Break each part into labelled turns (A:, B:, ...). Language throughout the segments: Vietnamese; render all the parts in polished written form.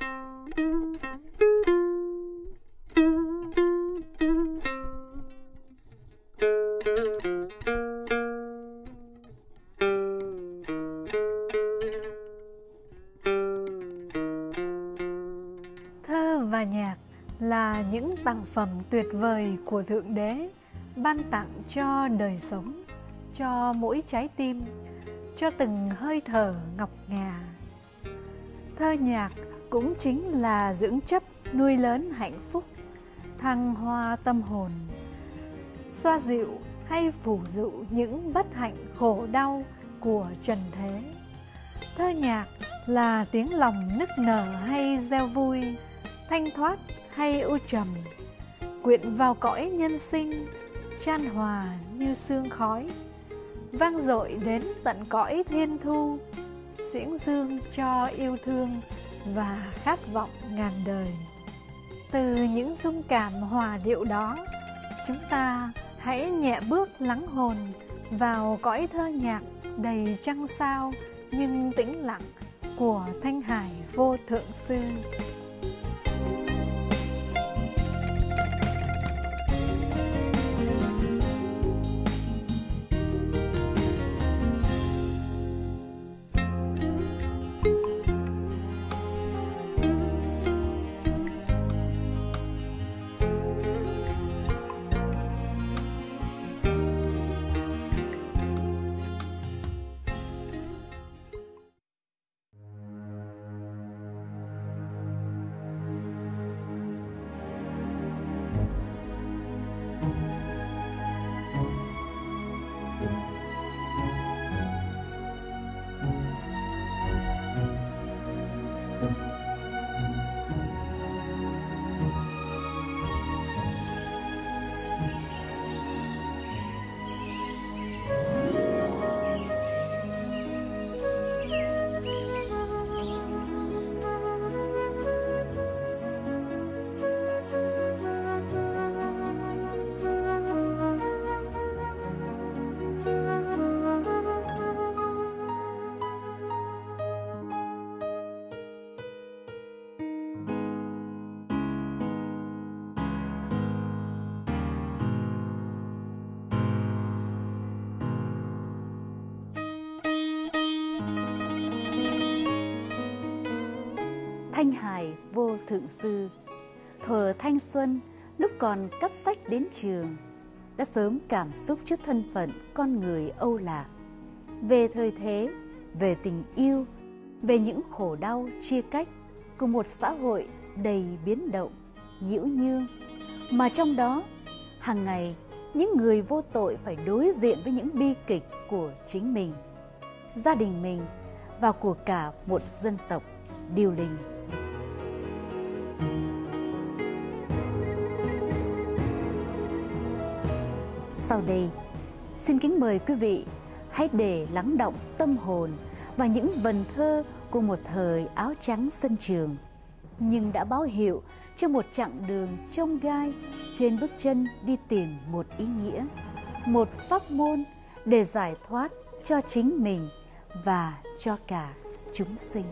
A: Thơ và nhạc là những tặng phẩm tuyệt vời của Thượng Đế ban tặng cho đời sống, cho mỗi trái tim, cho từng hơi thở ngọc ngà. Thơ nhạc cũng chính là dưỡng chất nuôi lớn hạnh phúc, thăng hoa tâm hồn, xoa dịu hay phủ dụ những bất hạnh khổ đau của trần thế. Thơ nhạc là tiếng lòng nức nở hay reo vui, thanh thoát hay u trầm, quyện vào cõi nhân sinh, chan hòa như sương khói, vang dội đến tận cõi thiên thu, diễng dương cho yêu thương và khát vọng ngàn đời. Từ những dung cảm hòa điệu đó, chúng ta hãy nhẹ bước lắng hồn vào cõi thơ nhạc đầy trăng sao nhưng tĩnh lặng của Thanh Hải Vô Thượng Sư.
B: Thanh Hải Vô Thượng Sư thuở thanh xuân, lúc còn cắp sách đến trường, đã sớm cảm xúc trước thân phận con người Âu Lạc, về thời thế, về tình yêu, về những khổ đau chia cách của một xã hội đầy biến động, nhiễu nhương, mà trong đó hàng ngày những người vô tội phải đối diện với những bi kịch của chính mình, gia đình mình và của cả một dân tộc điêu linh. Sau đây, xin kính mời quý vị hãy để lắng động tâm hồn và những vần thơ của một thời áo trắng sân trường, nhưng đã báo hiệu cho một chặng đường chông gai trên bước chân đi tìm một ý nghĩa, một pháp môn để giải thoát cho chính mình và cho cả chúng sinh.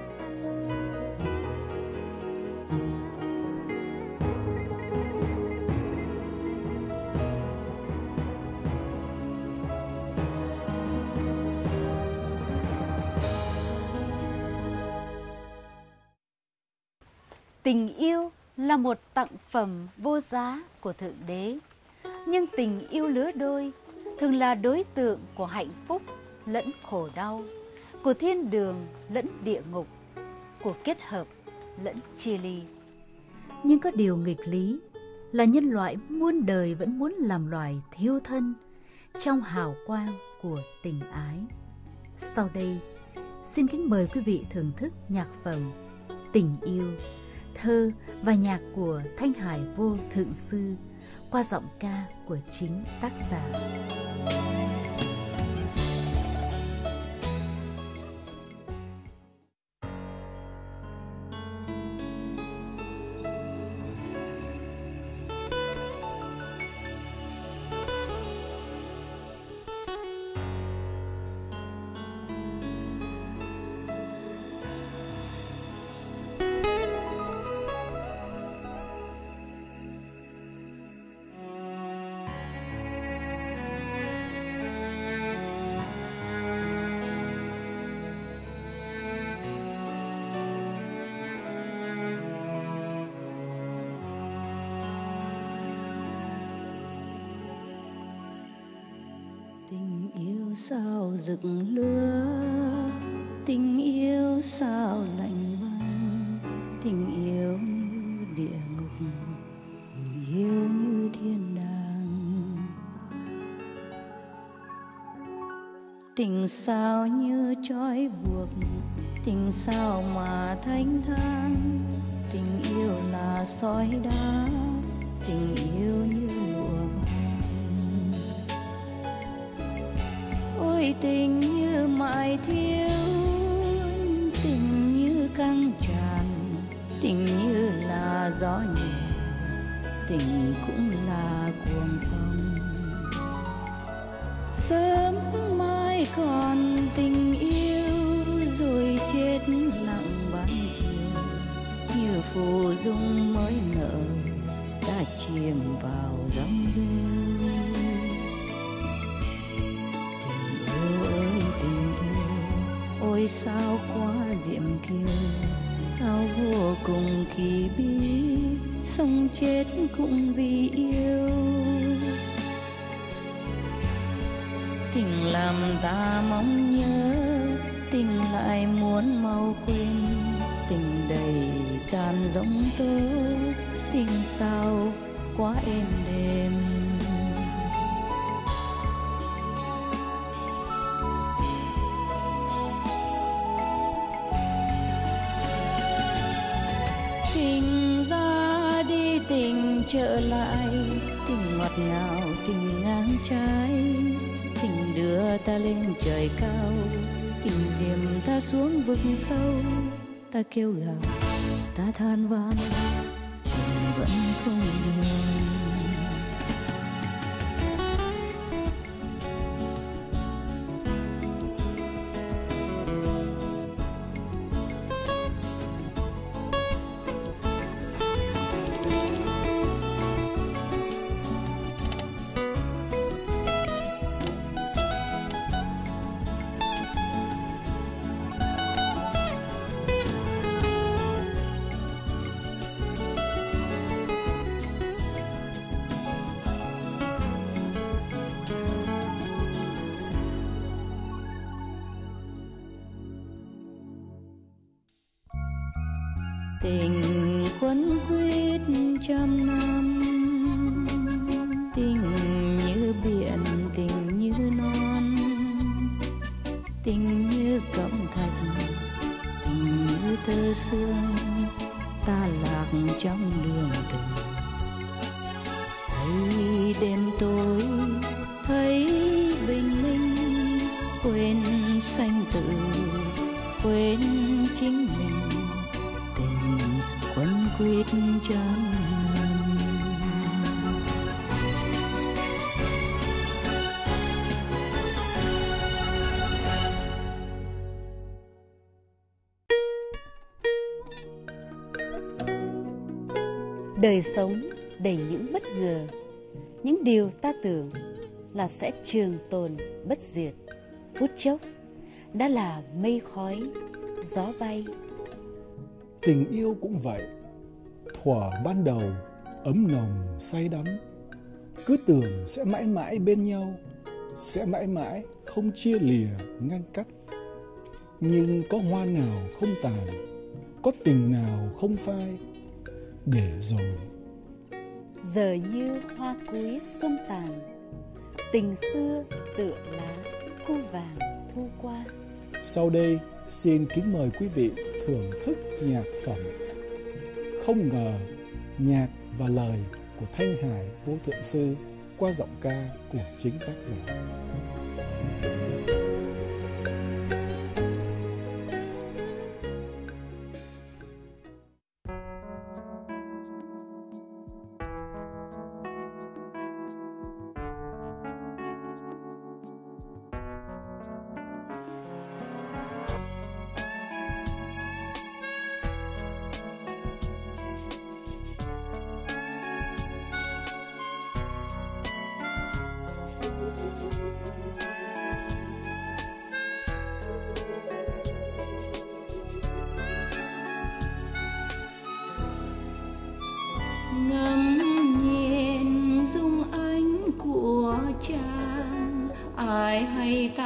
B: Tình yêu là một tặng phẩm vô giá của Thượng Đế, nhưng tình yêu lứa đôi thường là đối tượng của hạnh phúc lẫn khổ đau, của thiên đường lẫn địa ngục, của kết hợp lẫn chia ly. Nhưng có điều nghịch lý là nhân loại muôn đời vẫn muốn làm loài thiêu thân trong hào quang của tình ái. Sau đây, xin kính mời quý vị thưởng thức nhạc phẩm Tình Yêu, thơ và nhạc của Thanh Hải Vô Thượng Sư qua giọng ca của chính tác giả.
C: sao rực lửa, tình yêu sao lạnh băng, tình yêu như địa ngục, tình yêu như thiên đàng. Tình sao như trói buộc, tình sao mà thanh thang, tình yêu là sỏi đá, tình yêu như lụa vàng. Ôi tình như mãi thiếu, tình như căng tràn, tình như là gió nhẹ, tình cũng là cuồng phong. Sớm mai còn tình yêu, rồi chết lặng ban chiều, như phù dung mới nở đã chìm vào dòng rêu. Tình yêu ơi tình yêu, ôi sao quá diệm kiều, sao vô cùng kỳ bí, sống chết cũng vì yêu. Tình làm ta mong nhớ, tình lại muốn mau quên, tình đầy tràn giông tố, tình sao quá êm đềm. Tình ra đi tình trở lại, tình ngọt ngào tình ngang trái, tình đưa ta lên trời cao, tình diệm ta xuống vực sâu. Ta kêu gào, ta than van, tình vẫn không buồn. Tình quấn quýt trăm năm, tình như biển, tình như non, tình như cẩm thạch, tình như tơ sương, ta lạc trong đường tình. Thấy đêm tối, thấy bình minh, quên sanh tử, quên chính mình, quấn quýt trăm năm.
B: Đời sống đầy những bất ngờ, những điều ta tưởng là sẽ trường tồn bất diệt, phút chốc đã là mây khói, gió bay.
D: Tình yêu cũng vậy, thuở ban đầu ấm nồng say đắm, cứ tưởng sẽ mãi mãi bên nhau, sẽ mãi mãi không chia lìa ngăn cách. Nhưng có hoa nào không tàn, có tình nào không phai, để rồi
B: giờ như hoa cuối xuân tàn, tình xưa tựa lá khu vàng thu qua.
D: Sau đây xin kính mời quý vị thưởng thức nhạc phẩm Không ngờ, nhạc và lời của Thanh Hải Vô Thượng Sư qua giọng ca của chính tác giả.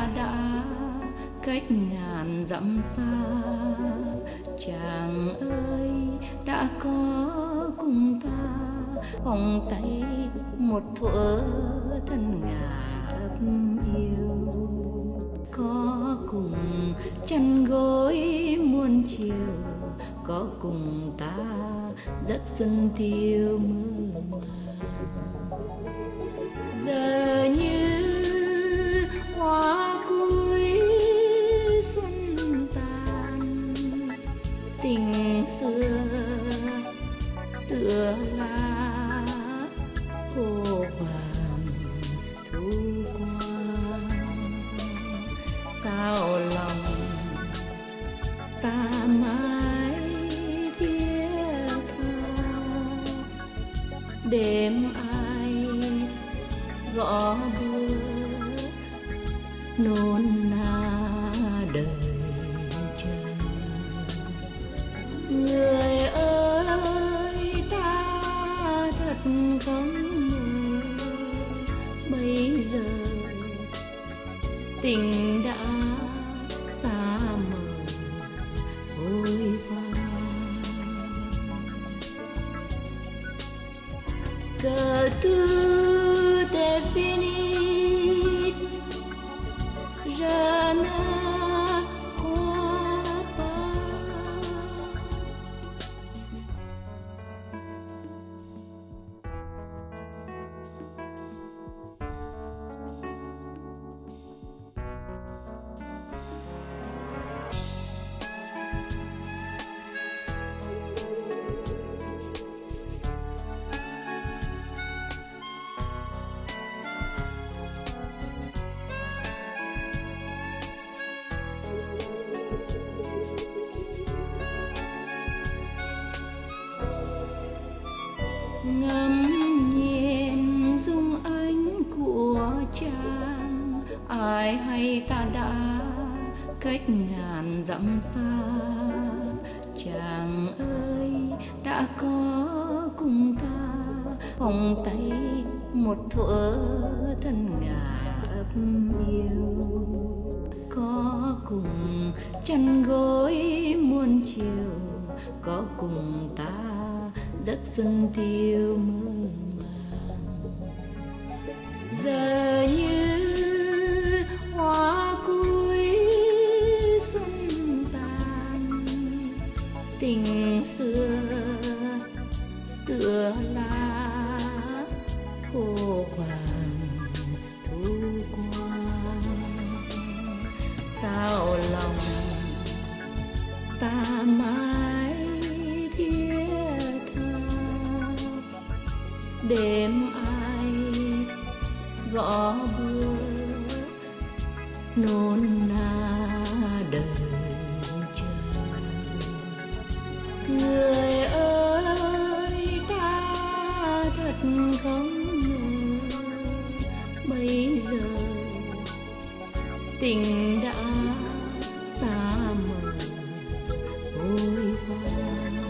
C: đã cách ngàn dặm xa. Chàng ơi đã có cùng ta vòng tay một thuở thân ngà ấp yêu, có cùng chăn gối muôn chiều, có cùng ta giấc xuân thiêu mơ màng. Giờ như hoa cuối xuân tàn, tình xưa tựa lá khô vàng thu qua. Sao lòng ta mãi thiết tha, đêm ai gõ bước nôn na đời chờ. Người ơi ta thật không ngờ bây giờ tình đã xa mờ vội vàng. Que tout est fini, je ne crois pas. Ngắm nhìn dung ánh của chàng, ai hay ta đã cách ngàn dặm xa. Chàng ơi đã có cùng ta vòng tay một thuở thân ngà ấp yêu, có cùng chăn gối muôn chiều, có cùng ta giấc xuân tiêu mơ màng. Giờ như hoa cuối xuân tàn, tình xưa tựa lá khô vàng thu qua. Sao lòng ta mãi thiết tha, đêm ai gõ bước nôn na đời chờ. Người ơi ta thật không ngờ bây giờ tình đã xa mờ vội vàng.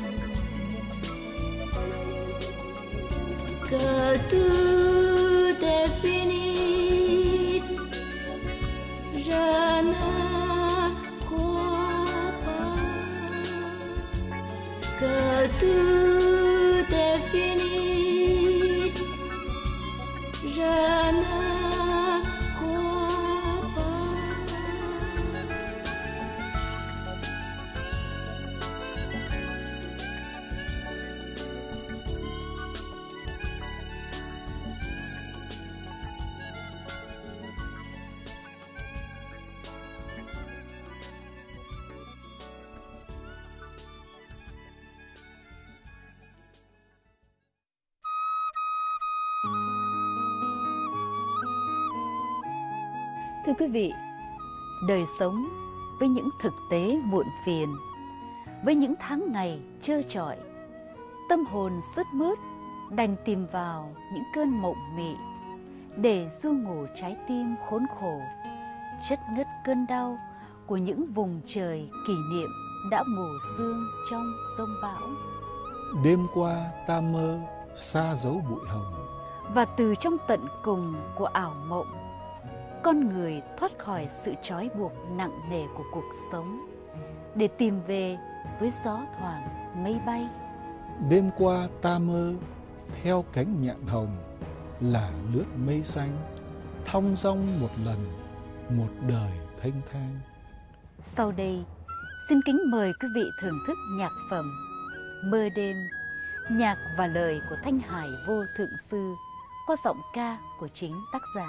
C: Que tout est fini, je ne crois pas. Que tout est fini, je ne crois pas.
B: Thưa quý vị, đời sống với những thực tế muộn phiền, với những tháng ngày trơ trọi, tâm hồn sứt mướt đành tìm vào những cơn mộng mị để du ngủ trái tim khốn khổ, chất ngất cơn đau của những vùng trời kỷ niệm đã mù sương trong giông bão.
D: Đêm qua ta mơ xa dấu bụi hồng,
B: Và từ trong tận cùng của ảo mộng, con người thoát khỏi sự trói buộc nặng nề của cuộc sống, để tìm về với gió thoảng mây bay.
D: Đêm qua ta mơ theo cánh nhạn hồng, là lướt mây xanh, thong dong một lần, một đời thênh thang.
B: Sau đây, xin kính mời quý vị thưởng thức nhạc phẩm Mơ Đêm, nhạc và lời của Thanh Hải Vô Thượng Sư qua giọng ca của chính tác giả.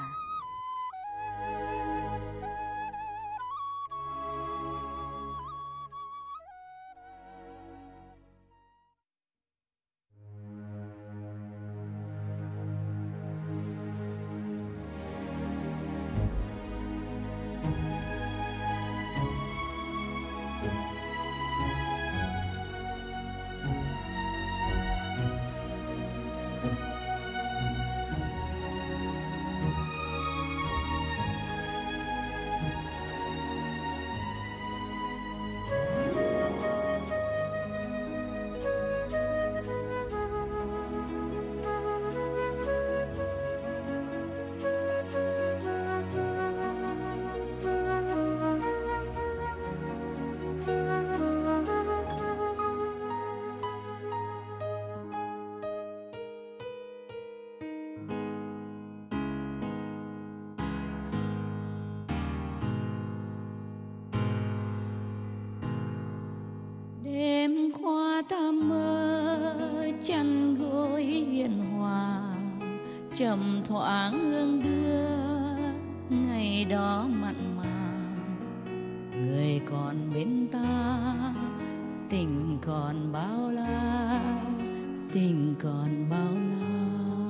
C: Đêm qua ta mơ chăn gối hiền hòa, trầm thoáng hương đưa ngày đó mặn mà. Người còn bên ta, tình còn bao la, tình còn bao la.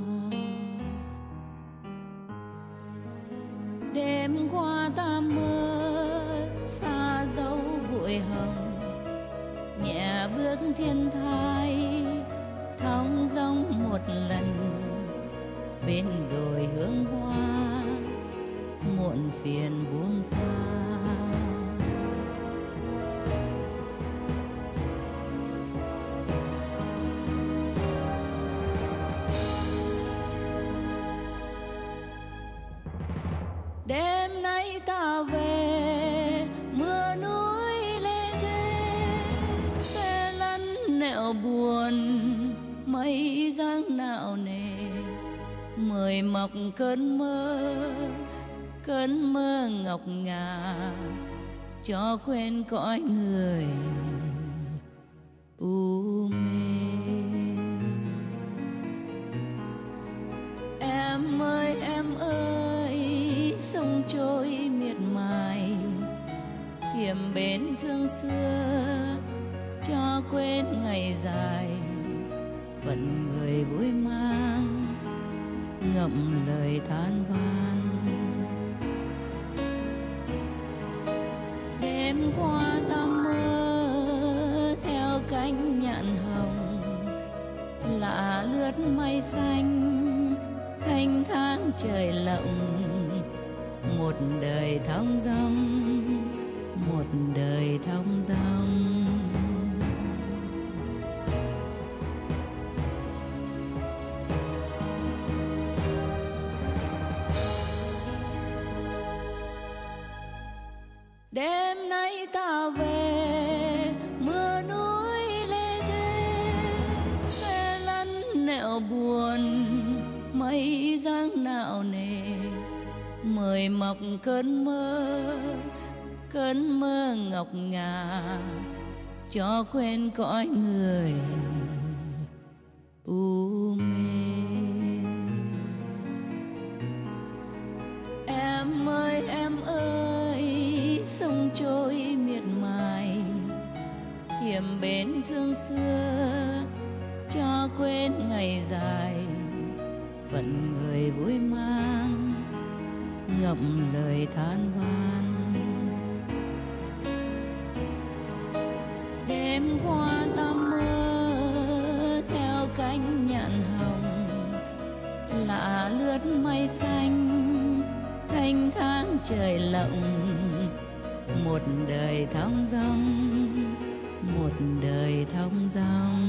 C: Đêm qua ta mơ xa dấu bụi hồng, nhẹ bước thiên thai thong dong một lần, bên đồi hương hoa muộn phiền buông xa. Đêm nay ta về mưa núi lê thế, xe lăn nẻo buồn mây giăng nạo nề. Mời mọc cơn mơ ngọc ngà, cho quên cõi người u mê. Em ơi, sông trôi miệt mài, tìm bến thương xưa cho quên ngày dài. Phận người vui mang ngậm lời than van. Đêm qua ta mơ theo cánh nhạn hồng, lạ lướt mây xanh thanh thang trời lộng. Một đời thong dong, một đời thong dong. Đêm nay ta về mưa núi lê thế, xe lăn nẻo buồn mây giăng nạo nề. Mời mọc cơn mơ ngọc ngà, cho quên cõi người u mê. Em ơi, sông trôi miệt mài, tìm bến thương xưa cho quên ngày dài. Phận người vui mang ngậm lời than van. Đêm qua ta mơ theo cánh nhạn hồng, lạ lướt mây xanh thanh thang trời lộng. Một đời thong dong, một đời thong dong.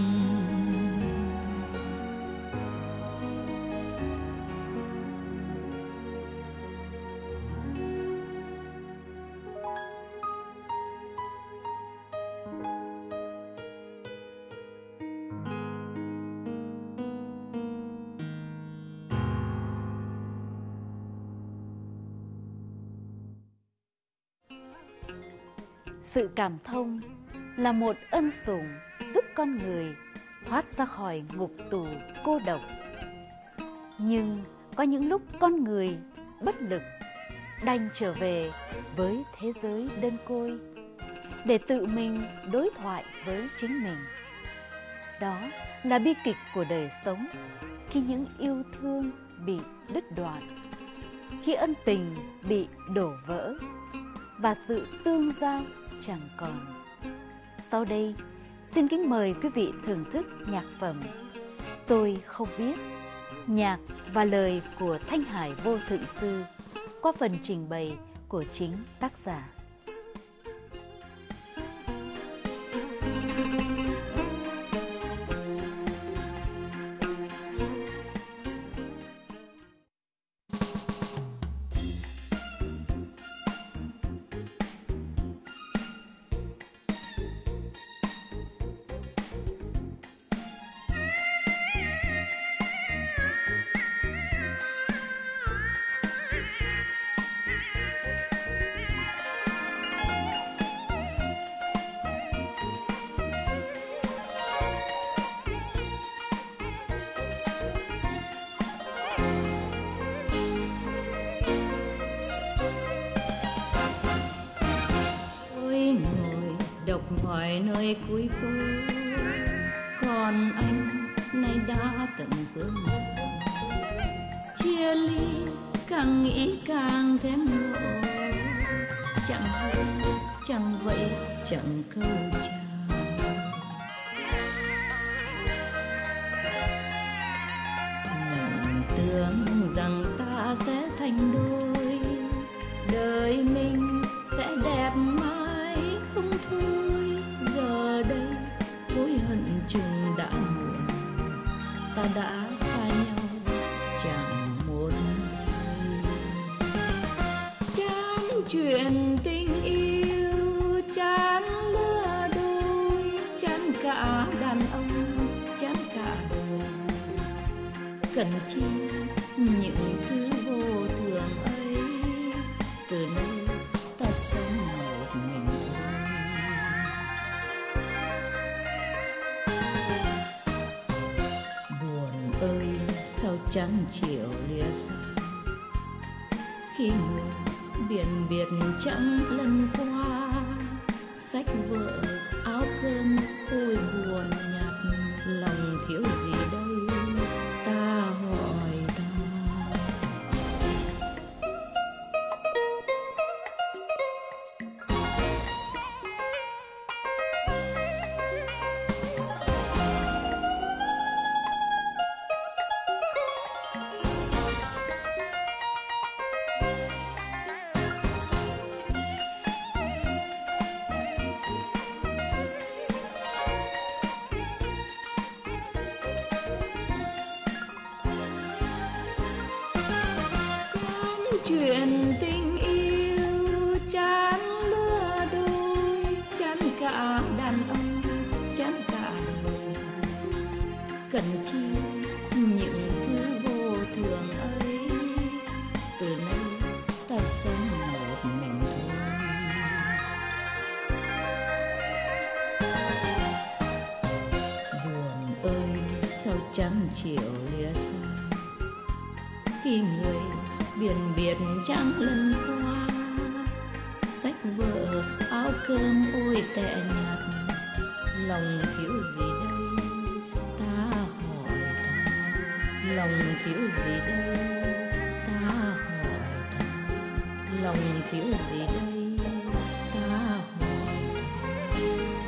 B: Sự cảm thông là một ân sủng giúp con người thoát ra khỏi ngục tù cô độc. Nhưng có những lúc con người bất lực đành trở về với thế giới đơn côi để tự mình đối thoại với chính mình. Đó là bi kịch của đời sống khi những yêu thương bị đứt đoạn, khi ân tình bị đổ vỡ và sự tương giao chẳng còn. Sau đây, xin kính mời quý vị thưởng thức nhạc phẩm Tôi Không Biết, nhạc và lời của Thanh Hải Vô Thượng Sư qua phần trình bày của chính tác giả.
C: Độc ngoài nơi cuối phố, còn anh nay đã tận phương nào. Chia ly càng nghĩ càng thêm ngộ, chẳng hơn chẳng vậy chẳng câu chào. Mình tưởng rằng ta sẽ thành đôi, đời mình sẽ đẹp mãi không thôi. Giờ đây hối hận chừng đã muộn, ta đã xa nhau chẳng một lời. Chán chuyện tình yêu, chán lứa đôi, chán cả đàn ông, chán cả đời. Cần chi những thứ vô thường ấy, từ nay ta sống một mình thôi. Buồn ơi sao chẳng chịu lìa xa, khi người biển biệt chẳng lần qua. Sách vở áo cơm ôi buồn nhạt, lòng thiếu gì đây ta hỏi ta. Chuyện tình yêu, chán lứa đôi, chán cả đàn ông, chán cả đời. Cần chi những thứ vô thường ấy, từ nay ta sống một mình thôi. Buồn ơi sao chẳng chịu lìa xa, khi người biển biệt chẳng lần qua. Sách vở áo cơm ôi tệ nhạt, lòng thiếu gì đây ta hỏi ta. Lòng thiếu gì đây ta hỏi ta. Lòng thiếu gì đây ta hỏi ta.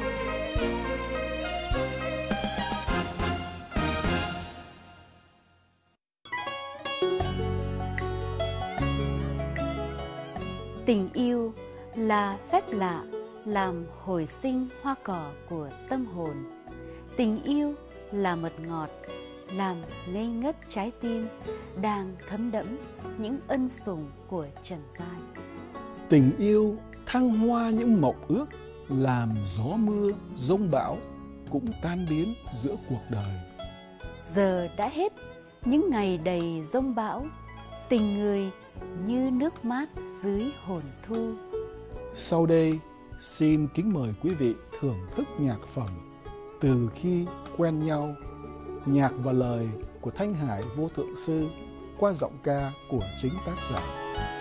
B: Tình yêu là phép lạ làm hồi sinh hoa cỏ của tâm hồn. Tình yêu là mật ngọt làm ngây ngất trái tim đang thấm đẫm những ân sủng của trần gian.
D: Tình yêu thăng hoa những mộng ước, làm gió mưa giông bão cũng tan biến giữa cuộc đời.
B: Giờ đã hết những ngày đầy giông bão, tình người như nước mát dưới hồn thu.
D: Sau đây xin kính mời quý vị thưởng thức nhạc phẩm Từ Khi Quen Nhau, nhạc và lời của Thanh Hải Vô Thượng Sư qua giọng ca của chính tác giả.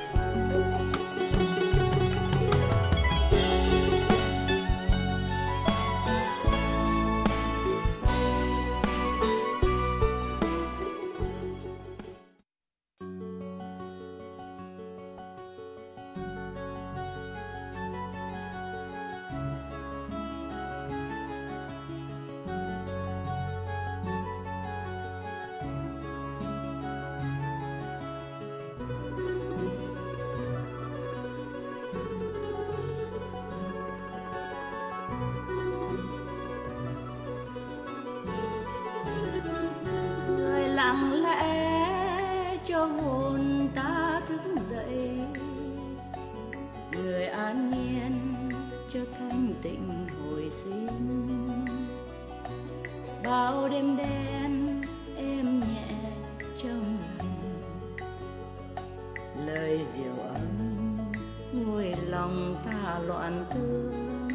C: Lặng lẽ cho hồn ta thức dậy, người an nhiên cho thanh tịnh hồi sinh. Bao đêm đen êm nhẹ trong lành, lời diệu ấm nguôi lòng ta loạn tương.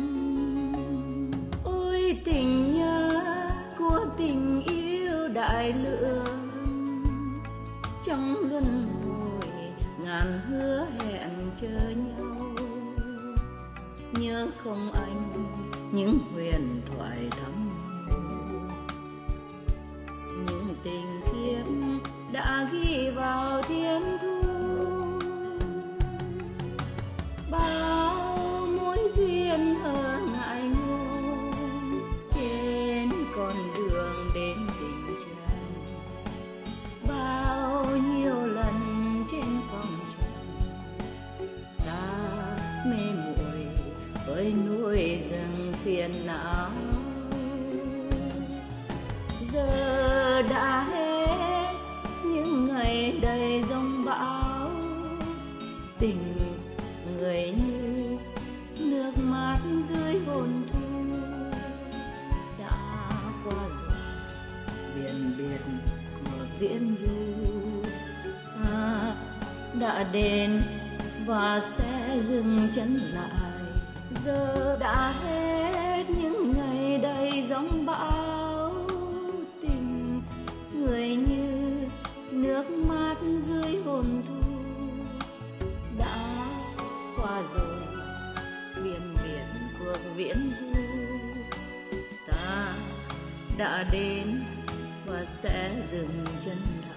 C: Ôi tình nhớ của tình yêu đại lượng, trong luân hồi ngàn hứa hẹn chờ nhau. Nhớ không anh những huyền thoại thắm, những tình kiếp đã ghi vào thiên thu. Bao mối duyên hờ ngại ngùng trên con đường đến tình trần. Bao nhiêu lần trên phòng trần ta mê muội với núi rừng phiền não. Giờ đã hết những ngày đầy giông bão, tình người như nước mắt dưới hồn thu. Đã qua rồi biển biệt của viễn du, ta đã đến và sẽ dừng chân lại. Giờ đã hết những ngày đầy giông bão, tình người như nước mắt dưới hồn thu. Đã qua rồi biển biệt cuộc viễn du, ta đã đến và sẽ dừng chân lại.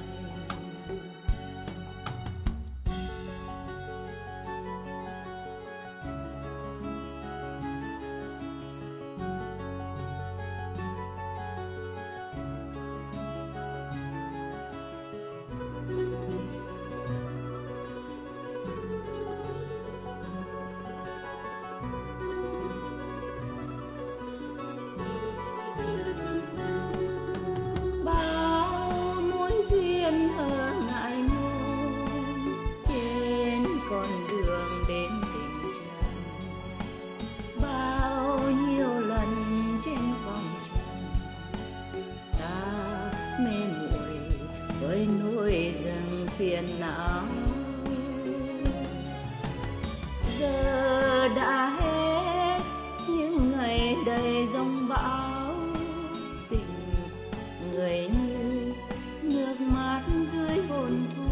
C: Với núi rừng phiền não, giờ đã hết những ngày đầy giông bão, tình người như nước mắt dưới hồn thu.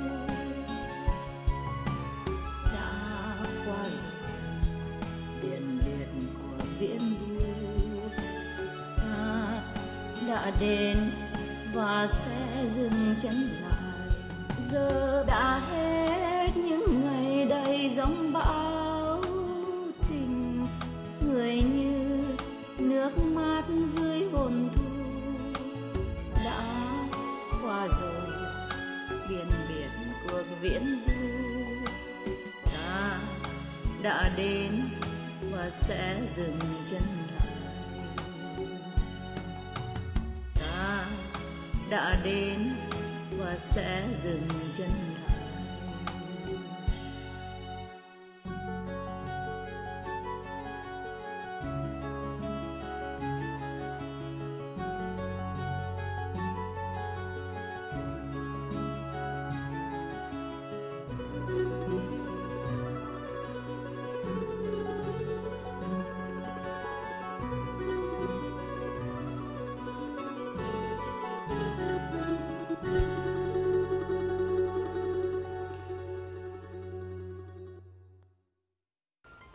C: Đã qua rồi biển biệt của viễn du, ta đã đến và sẽ dừng chân lại. Giờ đã hết những ngày đầy giông bão, tình người như nước mắt dưới hồn thu. Đã qua rồi biển biệt cuộc viễn du, ta đã đến và sẽ dừng chân lại. Ta đã đến và sẽ dừng chân lại.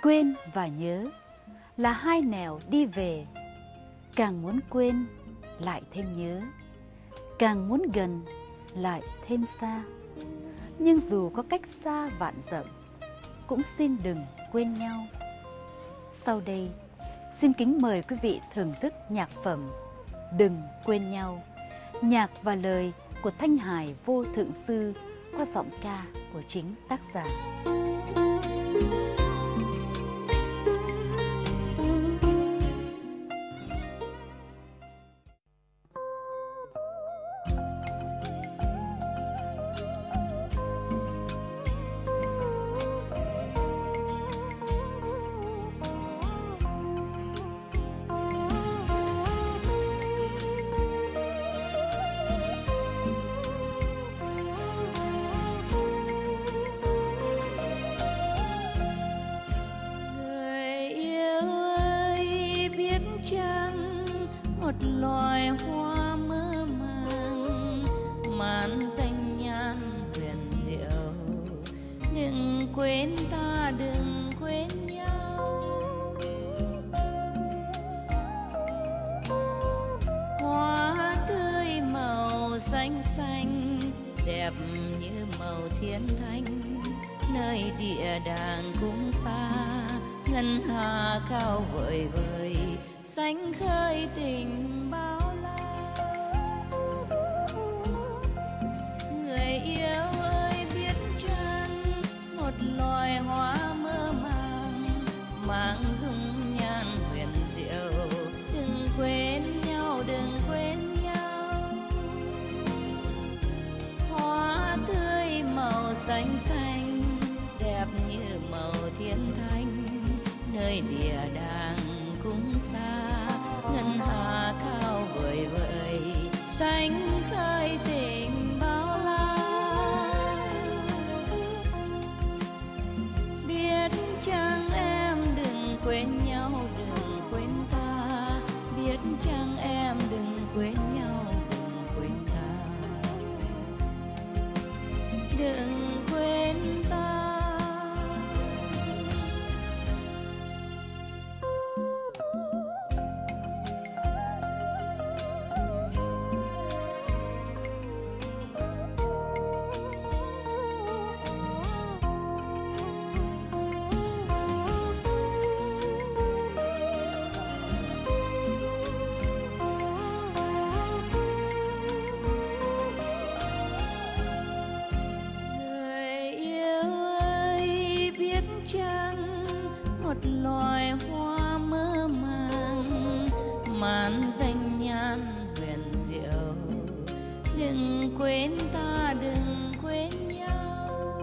B: Quên và nhớ là hai nẻo đi về, càng muốn quên lại thêm nhớ, càng muốn gần lại thêm xa. Nhưng dù có cách xa vạn dặm, cũng xin đừng quên nhau. Sau đây, xin kính mời quý vị thưởng thức nhạc phẩm Đừng Quên Nhau, nhạc và lời của Thanh Hải Vô Thượng Sư qua giọng ca của chính tác giả.
C: Một loài hoa mơ màng màn danh nhan huyền diệu, đừng quên ta, đừng quên nhau. Hoa tươi màu xanh xanh đẹp như màu thiên thanh, nơi địa đàng cũng xa, ngân hà cao vời vời, sánh khơi tình bao la. Người yêu ơi biết chăng, một loài hoa mơ màng mang dung nhan huyền diệu, đừng quên nhau, đừng quên nhau. Hoa tươi màu xanh xanh đẹp như màu thiên thanh, nơi địa đàng cũng xa, ngân hà cao vời vời, sánh khơi tình bao la. Biết chăng em đừng quên nhau, đừng quên ta, biết chăng em đừng quên nhau, đừng quên ta, đừng quên ta. Một loài hoa mơ màng màn danh nhan huyền diệu, đừng quên ta, đừng quên nhau.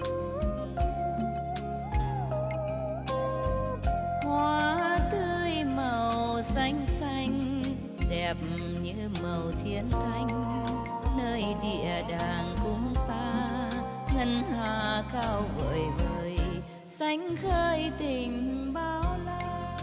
C: Hoa tươi màu xanh xanh đẹp như màu thiên thanh, nơi địa đàng cũng xa, ngân hà cao vời vời, sánh khơi tình bao la.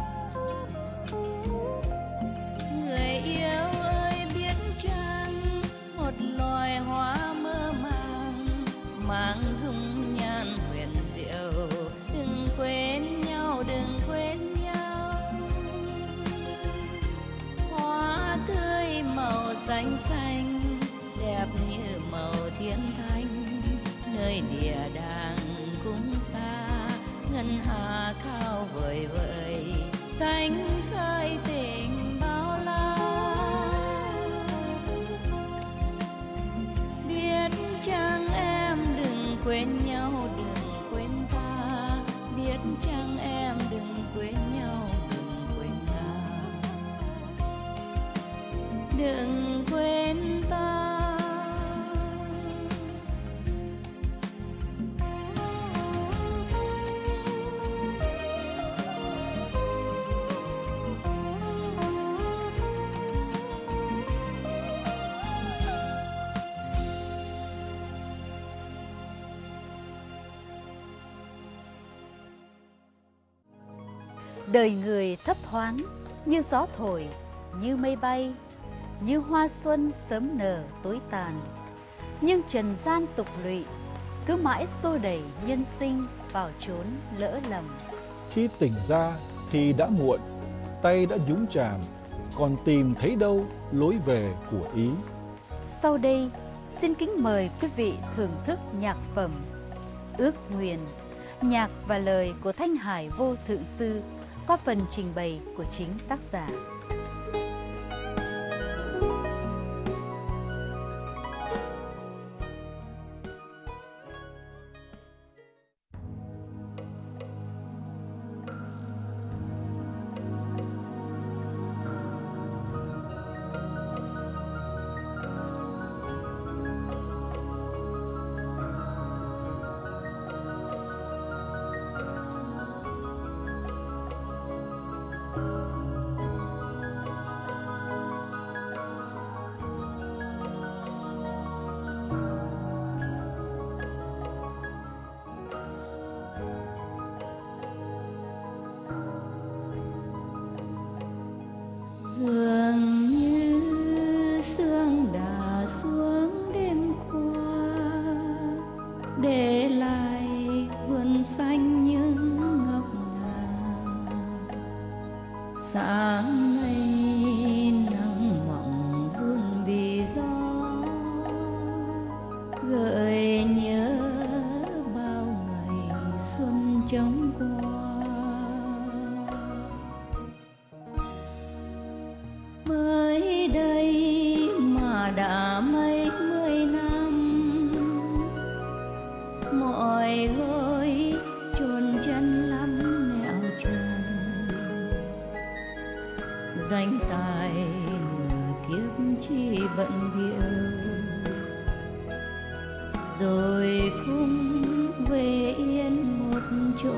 C: Người yêu ơi biết chăng, một loài hoa mơ màng mang dung nhan huyền diệu, đừng quên nhau, đừng quên nhau. Hoa tươi màu xanh xanh đẹp như màu thiên thanh, nơi địa đàng cũng xa, ngân hà cao vời vời, sánh khơi tình bao la. Biết chăng em đừng quên nhau, đừng quên ta, biết chăng em đừng quên nhau, đừng quên ta, đừng quên ta.
B: Đời người thấp thoáng như gió thổi, như mây bay, như hoa xuân sớm nở tối tàn. Nhưng trần gian tục lụy cứ mãi xô đẩy nhân sinh vào chốn lỡ lầm.
D: Khi tỉnh ra thì đã muộn, tay đã nhúng chàm, còn tìm thấy đâu lối về của ý.
B: Sau đây, xin kính mời quý vị thưởng thức nhạc phẩm Ước Nguyện, nhạc và lời của Thanh Hải Vô Thượng Sư qua phần trình bày của chính tác giả.
C: Dường như sương đã xuống đêm qua, để lại vườn xanh những ngọc ngà. Sáng nay nắng mỏng run vì gió, gợi nhớ bao ngày xuân trống qua. Mới đây mà đã mấy mươi năm, mọi gối chôn chân lắm nẻo trần. Danh tài nửa kiếp chỉ bận bịu, rồi cũng về yên một chỗ.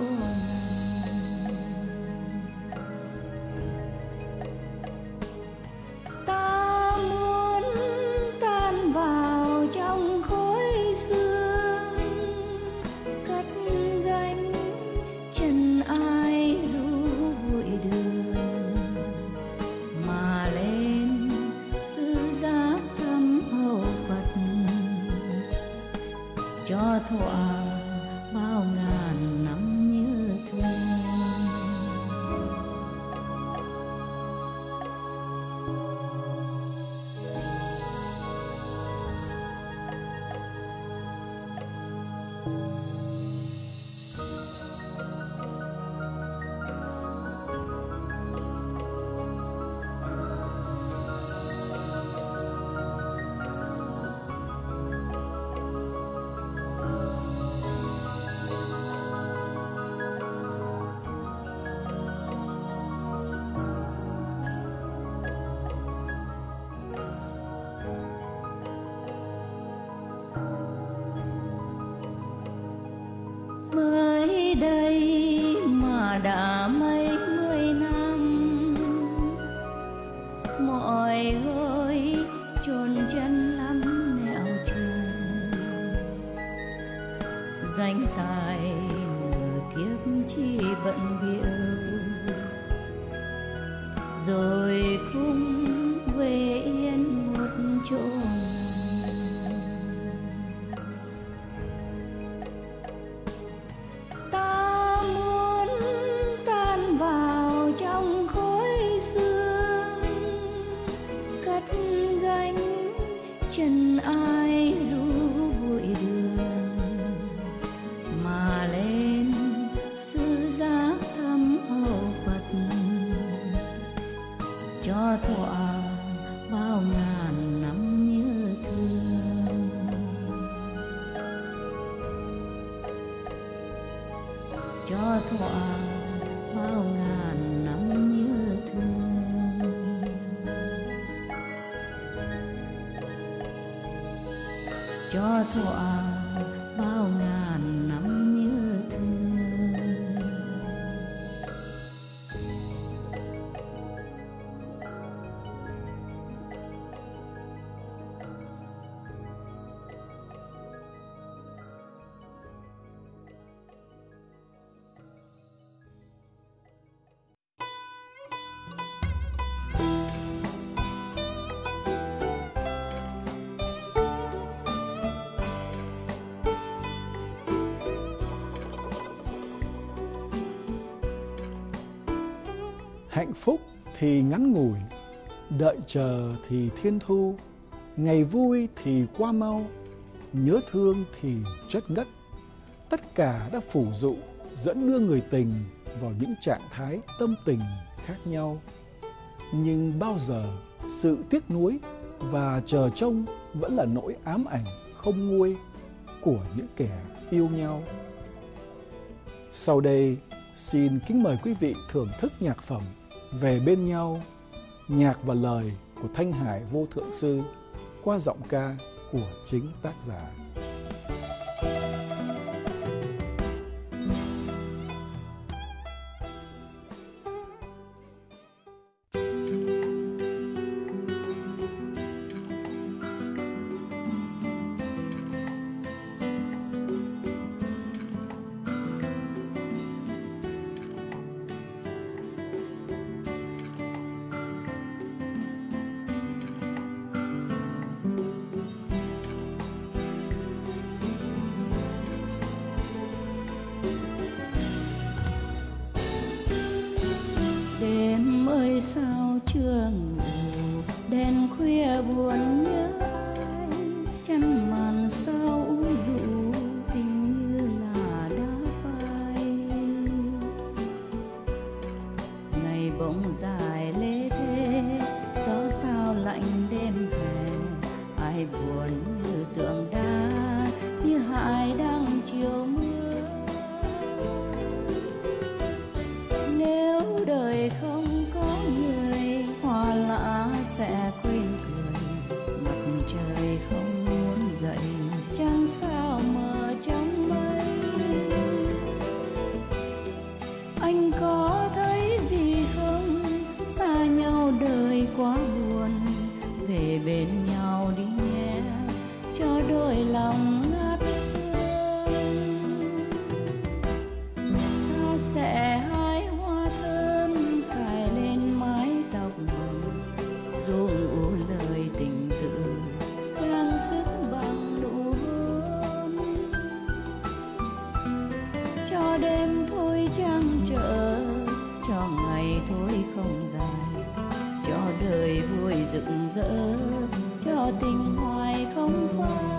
C: Cho thỏa bao ngàn năm như thương. Mới đây mà đã mấy mươi năm, mọi gối chôn chân lắm nẻo trần. Danh tài nửa kiếp chỉ bận bịu, rồi cũng về yên một chỗ. Chân ai rũ bụi đường, mà lên sư giác thăm hầu Phật. Cho thỏa bao ngàn năm như thương. Cho thỏa bao ngàn năm như thương. Cho thỏa bao ngàn năm như thương.
D: Hạnh phúc thì ngắn ngủi, đợi chờ thì thiên thu, ngày vui thì qua mau, nhớ thương thì chất ngất. Tất cả đã phủ dụ dẫn đưa người tình vào những trạng thái tâm tình khác nhau. Nhưng bao giờ sự tiếc nuối và chờ trông vẫn là nỗi ám ảnh không nguôi của những kẻ yêu nhau. Sau đây, xin kính mời quý vị thưởng thức nhạc phẩm Về bên nhau, nhạc và lời của Thanh Hải Vô Thượng Sư qua giọng ca của chính tác giả.
C: Đêm ơi sao chưa ngủ, đèn khuya buồn nhớ ai, chăn màn sao u dụ, tình như là đá phai. Ngày bỗng dài lê thế, gió sao lạnh đêm hè, ai buồn như tượng đá, như hải đang chiều mưa. Nếu đời không có người, hoa lạ sẽ quên cười, mặt trời không muốn dậy, trăng sao mờ trong mây. Anh có thấy gì không, xa nhau đời quá buồn, về bên nhau đi nhé, cho đôi lòng ngát hương. Ta sẽ hái hoa thơm cài lên mái tóc hồng, ru ngủ lời tình tự, trang sức bằng nụ hôn. Cho đêm thôi trăng trở, cho ngày thôi không dài, cho đời vui rực rỡ, cho tình hoài không phai.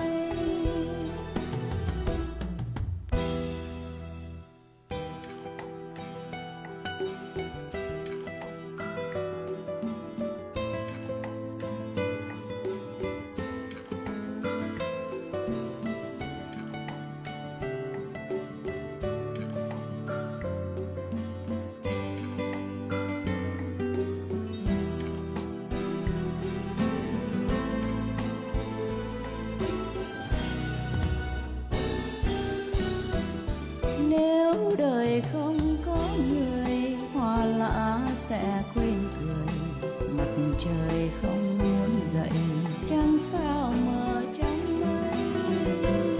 C: Nếu đời không có người, hoa lạ sẽ quên cười, mặt trời không muốn dậy, trăng sao mờ trong mây.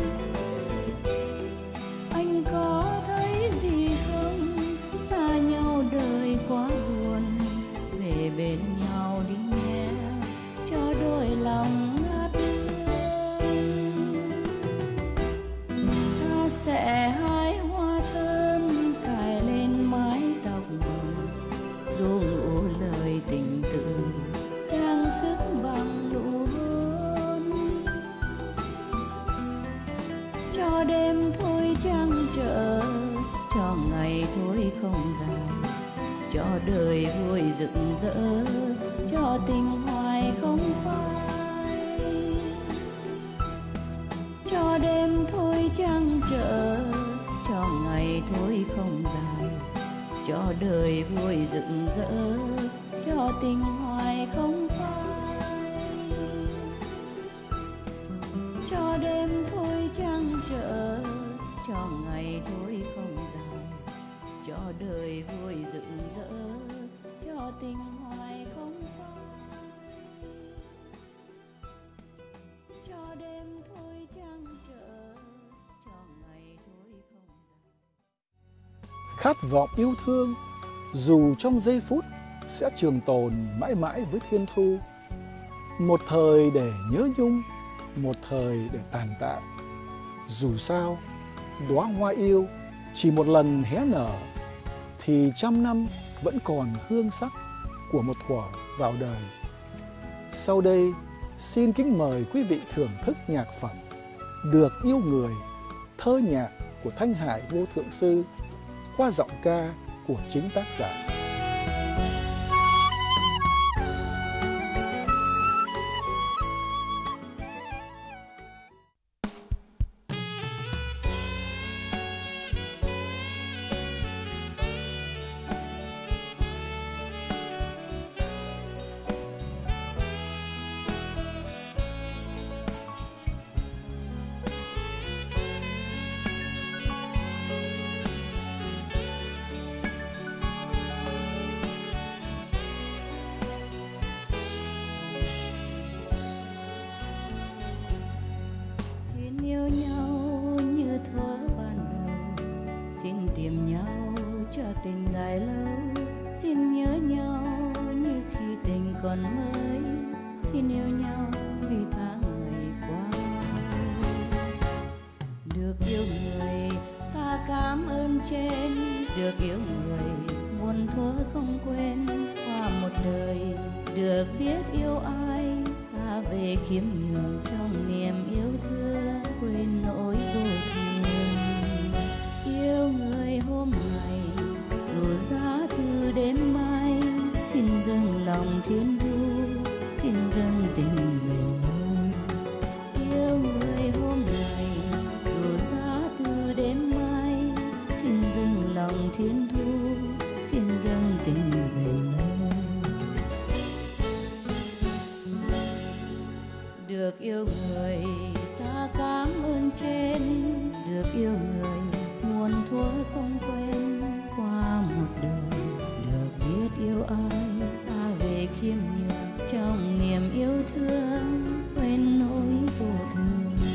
C: Anh có thấy gì không, xa nhau đời quá buồn, về bên nhau đi nhé, cho đôi lòng ngát hương. Ta sẽ hái hoa thơm cài lên mái tóc hồng, ru ngủ lời tình tự, trang sức bằng nụ hôn. Cho đêm thôi trăng trở, cho ngày thôi không dài, cho đời vui rực rỡ, cho tình hoài không phai. Cho đêm thôi trăng trở, cho ngày thôi không dài, cho đời vui rực rỡ, cho tình hoài không phai. Cho đêm thôi trăng trở, cho ngày thôi không dài, cho đời vui rực rỡ, cho tình hoài không phai. Cho đêm thôi trăng trở, cho ngày thôi không dài.
D: Khát vọng yêu thương dù trong giây phút sẽ trường tồn mãi mãi với thiên thu. Một thời để nhớ nhung, một thời để tàn tạ. Dù sao, đóa hoa yêu chỉ một lần hé nở, thì trăm năm vẫn còn hương sắc của một thuở vào đời. Sau đây, xin kính mời quý vị thưởng thức nhạc phẩm Được Yêu Người, thơ nhạc của Thanh Hải Vô Thượng Sư qua giọng ca của chính tác giả.
C: Tìm nhau cho tình dài lâu, xin nhớ nhau như khi tình còn mới, xin yêu nhau vì tháng ngày qua. Được yêu người ta cảm ơn trên, được yêu người muôn thuở không quên. Qua một đời được biết yêu ai, ta về khiêm nhường trong niềm yêu thương, quên nỗi vô thường. Yêu người hôm nay đổ giá từ đêm mai, xin dâng lòng thiên thu, xin dâng tình bền lâu. Yêu người hôm nay đổ giá từ đêm mai, xin dâng lòng thiên thu, xin dâng tình bền lâu. Được yêu người ta cảm ơn trên, được yêu người muôn thuở không quên. Qua một đời được biết yêu ai, ta về khiêm nhường trong niềm yêu thương, quên nỗi vô thường.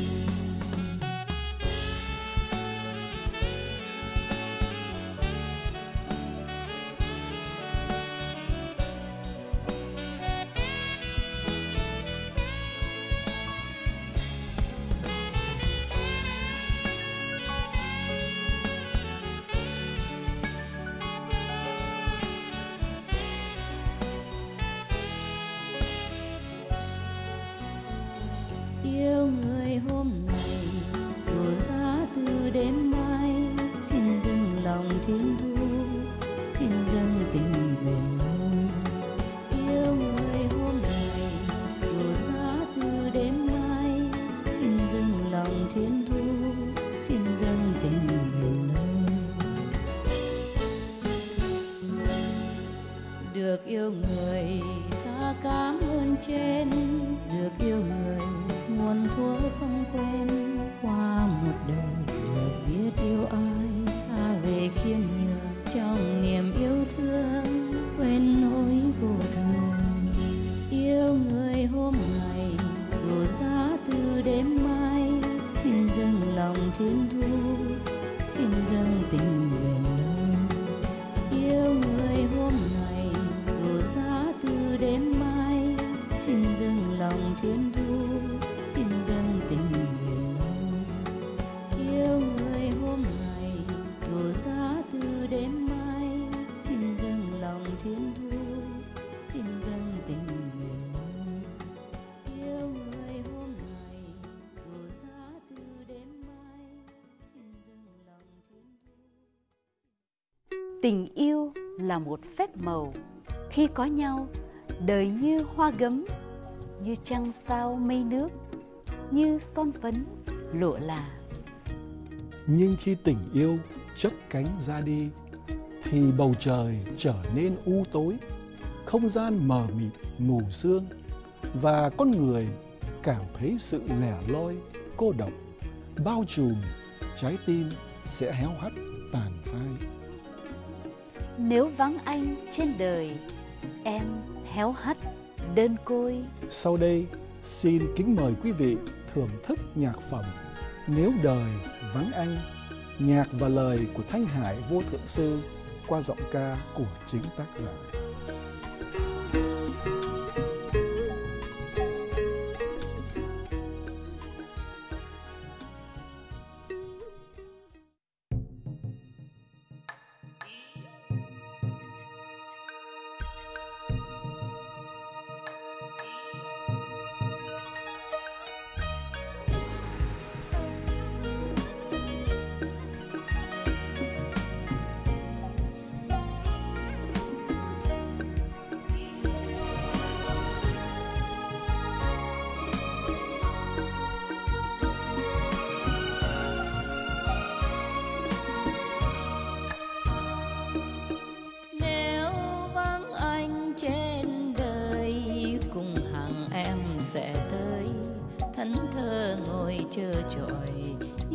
C: Yêu người hôm nay đổ giá từ đêm mai, xin dâng lòng thiên thu, xin dâng tình bền lâu. Yêu người hôm nay đổ giá từ đêm mai, xin dâng lòng thiên thu, xin dâng tình bền lâu. Được yêu người ta cảm ơn trên, được yêu người muôn thuở không quên. Qua một đời được biết yêu ai, ta về khiêm nhường trong niềm yêu thương, quên nỗi vô thường. Yêu người hôm nay đổ giá từ đêm mai, xin dâng lòng thiên thu, xin dâng tình bền lâu. Yêu người hôm nay đổ giá từ đêm mai, xin dâng lòng thiên thu, xin dâng tình bền lâu. Yêu người hôm nay đổ giá từ đêm mai, xin dâng lòng thiên thu, xin dâng tình bền lâu. Yêu người hôm nay đổ giá từ đêm mai, xin dâng lòng thiên thu.
B: Tình yêu là một phép màu, khi có nhau đời như hoa gấm, như trăng sao mây nước, như son phấn lộ là.
D: Nhưng khi tình yêu chấp cánh ra đi, thì bầu trời trở nên u tối, không gian mờ mịt mù sương, và con người cảm thấy sự lẻ loi, cô độc bao trùm, trái tim sẽ héo hắt tàn phai.
B: Nếu vắng anh trên đời, em héo hắt đơn côi.
D: Sau đây, xin kính mời quý vị thưởng thức nhạc phẩm Nếu Đời Vắng Anh, nhạc và lời của Thanh Hải Vô Thượng Sư qua giọng ca của chính tác giả.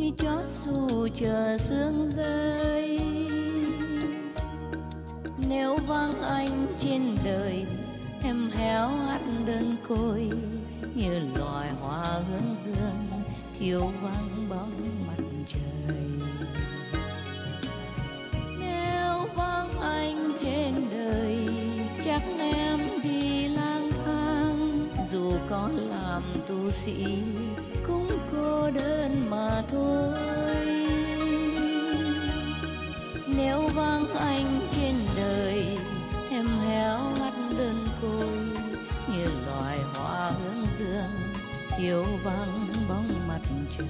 C: như chó dù chờ sương rơi. Nếu vắng anh trên đời, em héo hắt đơn côi, như loài hoa hướng dương thiếu vắng bóng mặt trời. Nếu vắng anh trên đời, chắc em đi lang thang, dù có làm tu sĩ cũng cô đơn mà thôi. Nếu vắng anh trên đời, em héo hắt đơn côi, như loài hoa hướng dương thiếu vắng bóng mặt trời.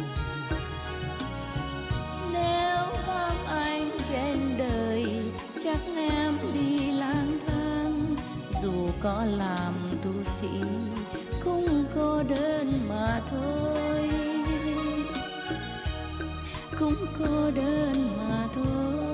C: Nếu vắng anh trên đời, chắc em đi lang thang, dù có làm tu sĩ cũng cô đơn mà thôi, cũng cô đơn mà thôi.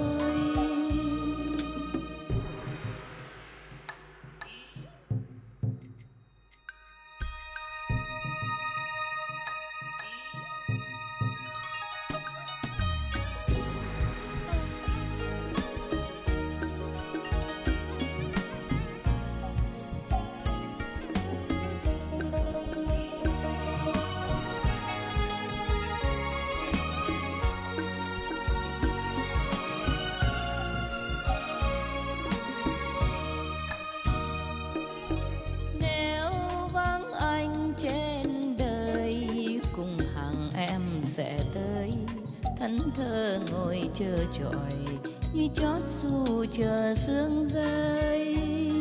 C: Sẽ tới thẫn thờ ngồi chờ trọi, như chó dù chờ sương rơi.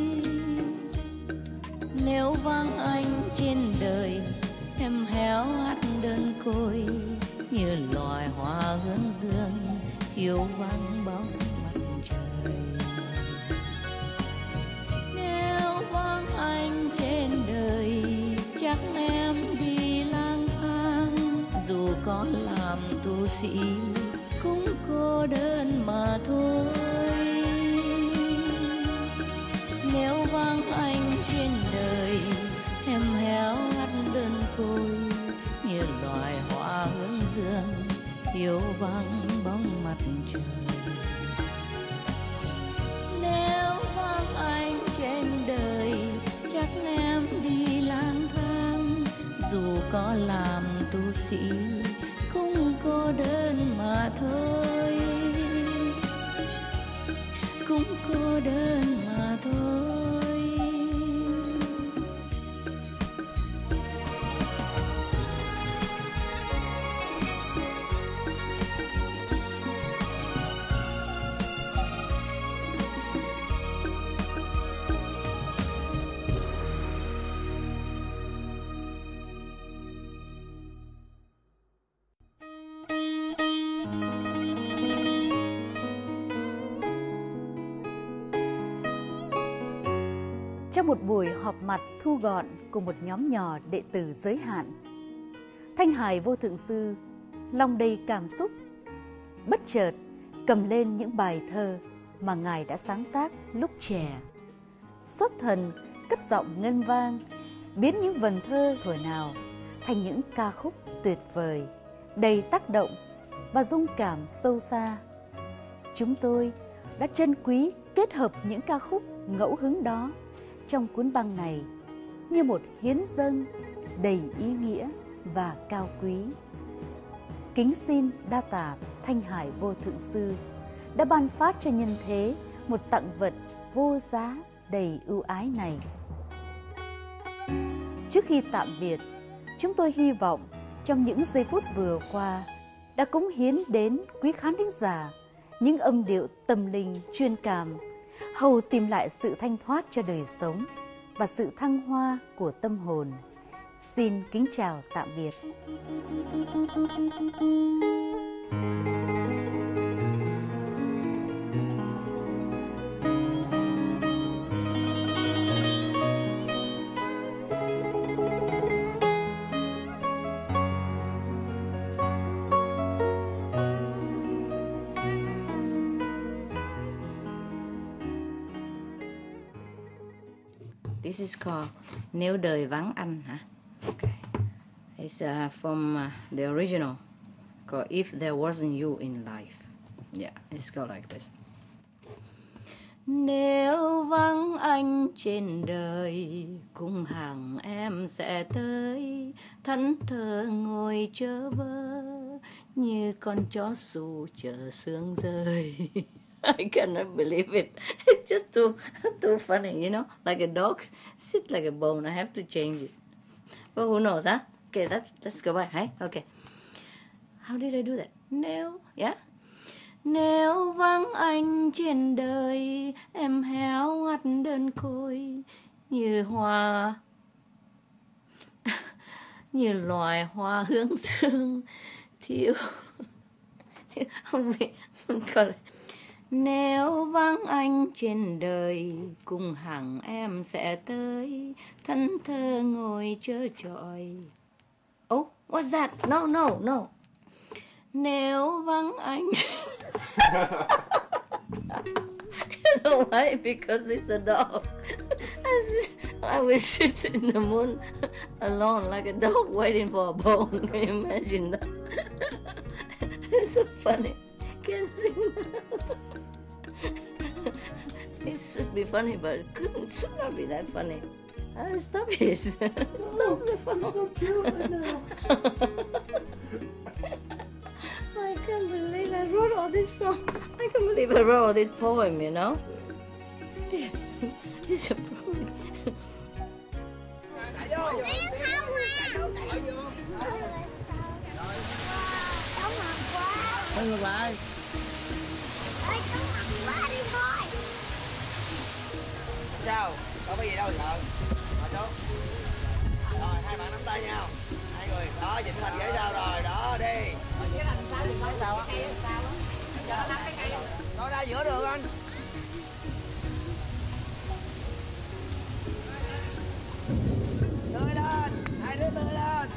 C: Nếu vắng anh trên đời, em héo hắt đơn côi, như loài hoa hướng dương thiếu vắng bóng mặt trời. Nếu vắng anh trên đời, chắc em đi lang thang, dù có làm tu sĩ cũng cô đơn mà thôi. Nếu vắng anh trên đời, em héo hắt đơn côi, như loài hoa hướng dương thiếu vắng bóng mặt trời. Nếu vắng anh trên đời, chắc em đi lang thang, dù có làm tu sĩ cũng cô đơn mà thôi, cũng cô đơn mà thôi.
B: Trong một buổi họp mặt thu gọn cùng một nhóm nhỏ đệ tử giới hạn, Thanh Hải Vô Thượng Sư lòng đầy cảm xúc, bất chợt cầm lên những bài thơ mà Ngài đã sáng tác lúc trẻ. Xuất thần cất giọng ngân vang, biến những vần thơ thuở nào thành những ca khúc tuyệt vời, đầy tác động và dung cảm sâu xa. Chúng tôi đã trân quý kết hợp những ca khúc ngẫu hứng đó trong cuốn băng này như một hiến dâng đầy ý nghĩa và cao quý. Kính xin đa tạ Thanh Hải Vô Thượng Sư đã ban phát cho nhân thế một tặng vật vô giá đầy ưu ái này. Trước khi tạm biệt, chúng tôi hy vọng trong những giây phút vừa qua đã cống hiến đến quý khán thính giả những âm điệu tâm linh chuyên cảm, hầu tìm lại sự thanh thoát cho đời sống và sự thăng hoa của tâm hồn. Xin kính chào tạm biệt.
C: This is called Nếu đời vắng anh hả? Okay. It's from the original Or if there wasn't you in life. Yeah, let's go like this. Nếu vắng anh trên đời, cùng hàng em sẽ tới, thẫn thờ ngồi chờ vơ, như con chó xù chờ sương rơi. I cannot believe it. It's just too funny, you know? Like a dog sit like a bone. I have to change it. But who knows, huh? Okay, let's go back, hey? Okay. How did I do that? Nếu, yeah? Nếu vắng anh trên đời, em héo hắt đơn côi, như hoa, như loài hoa hướng dương thiếu. Không biết, nếu vắng anh trên đời, cùng hàng em sẽ tới, thân thơ ngồi chờ chọi. Oh, what's that? No. Nếu vắng anh. You know why? Because it's a dog. I will sit in the moon alone like a dog waiting for a bone. Can you imagine that? It's so funny. Can't sing that. It should be funny, but it should not be that funny. Stop it. Stop the phone.
D: It's so cute now.
C: I can't believe I wrote all this song. I can't believe I wrote all this poem, you know? It's a poem.
E: Quay ngược lại. Sao? Có cái gì đâu sợ. Ngồi xuống. Rồi, hai bạn nắm tay nhau. Hai người, đó, Vịnh thành ghế sau rồi, đó, đi. Sao á? Đó ra giữa đường anh. Tươi lên, hai đứa tươi lên.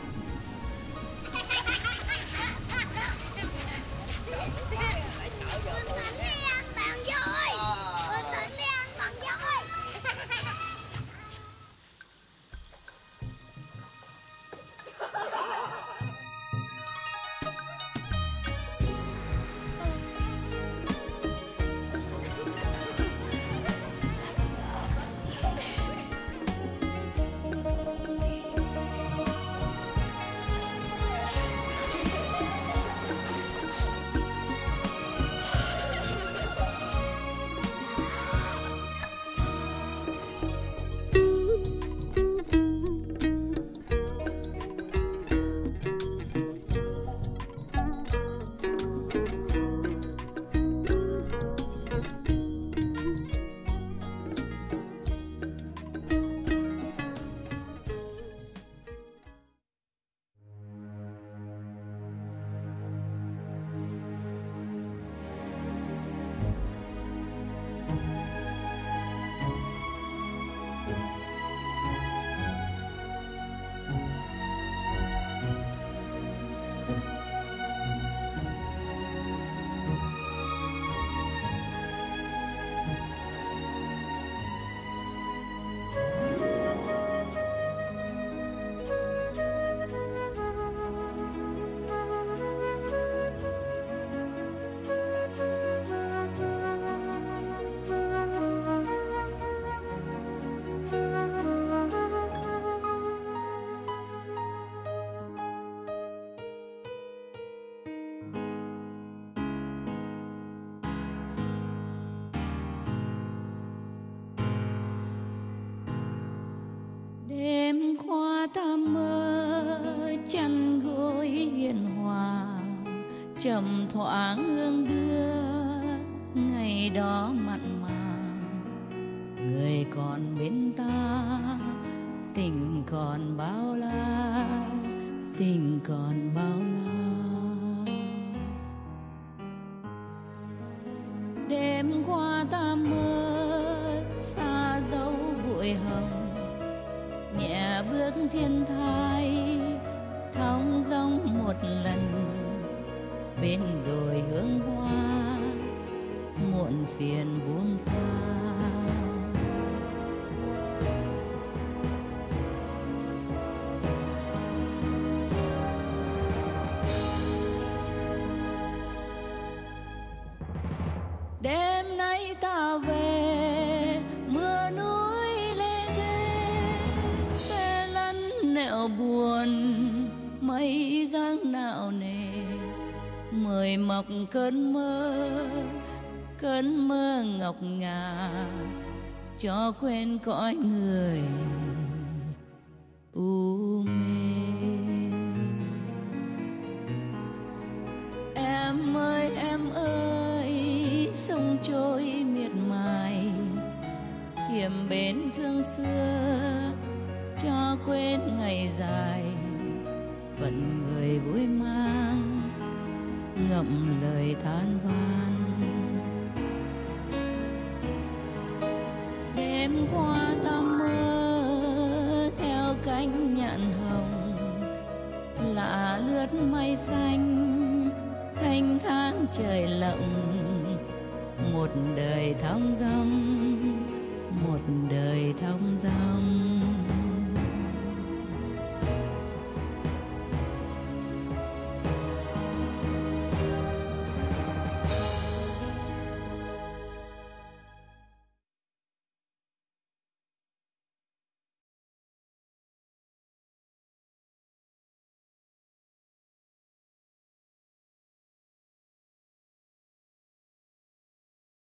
C: Đêm qua ta mơ chăn gối hiền hòa, trầm thoáng hương đưa ngày đó mặn mà. Người còn bên ta, tình còn bao la, tình còn bao la. Đêm qua ta mơ xa dấu bụi hồng, nhẹ bước thiên thai thong dong một lần bên đồi hương hoa, muộn phiền buông xa. người mọc cơn mơ ngọc ngà, cho quên cõi người u mê. Em ơi, sông trôi miệt mài, kiếm bến thương xưa, cho quên ngày dài. Phận người vui mang, ngậm lời than van. Đêm qua ta mơ theo cánh nhạn hồng, lạ lướt mây xanh, thanh thang trời lộng, một đời thong dong